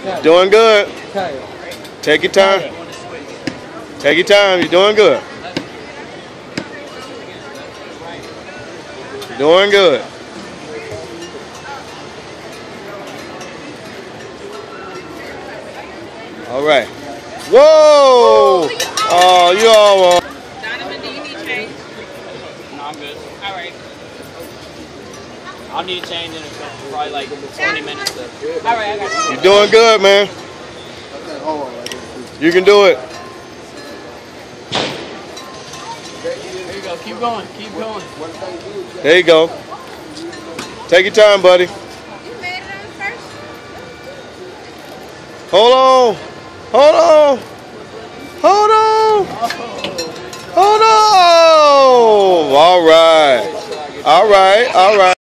Doing good. Take your time. Take your time. You're doing good. Doing good. All right. Whoa! Oh, you all. Donovan, do you need change? No, I'm good. All right. I'll need a change in probably like 20 minutes. All right, I got you. You're doing good, man. You can do it. There you go. Keep going. Keep going. There you go. Take your time, buddy. You made it on first? Hold on. Hold on. Hold on. Hold on. All right. All right. All right.